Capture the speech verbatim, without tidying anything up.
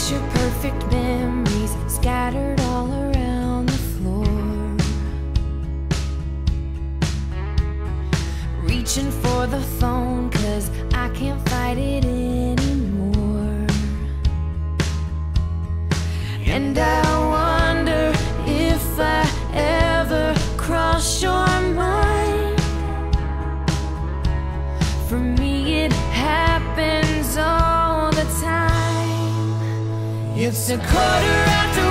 picture perfect memories scattered all around the floor. Reaching for the phone, cause I can't fight it anymore. And I wonder if I ever cross your mind. For me it happens all the time. It's a quarter after